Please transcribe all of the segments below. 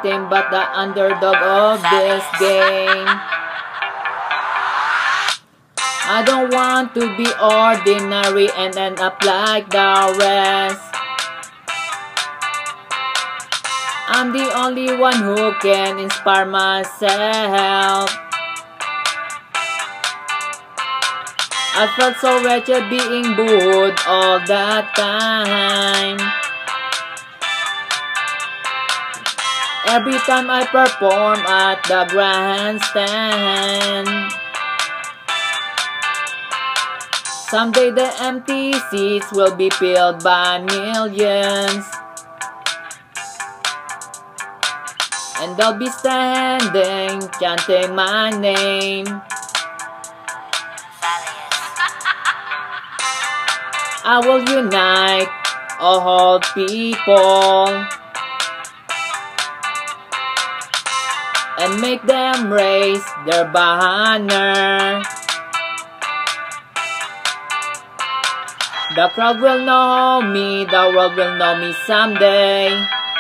nothing but the underdog of this game. I don't want to be ordinary and end up like the rest. I'm the only one who can inspire myself. I felt so wretched being booed all the time. Every time I perform at the grandstand. Someday the empty seats will be filled by millions. And they'll be standing, chanting my name. I will unite all people and make them raise their banner. The crowd will know me, the world will know me someday.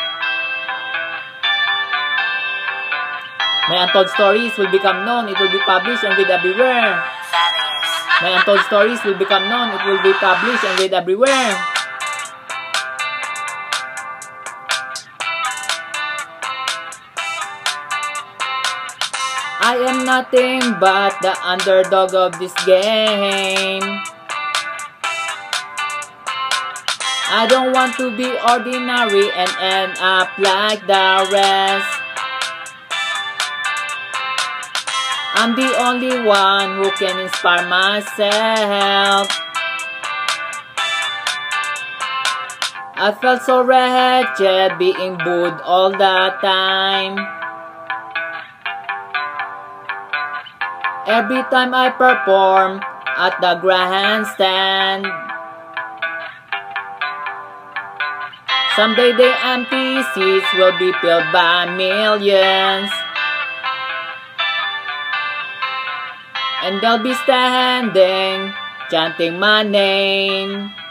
My untold stories will become known, it will be published and read everywhere. My untold stories will become known, it will be published and read everywhere. I am nothing but the underdog of this game. I don't want to be ordinary and end up like the rest. I'm the only one who can inspire myself. I felt so wretched being booed all the time. Every time I perform at the grandstand. Someday the empty seats will be filled by millions. And they'll be standing, chanting my name.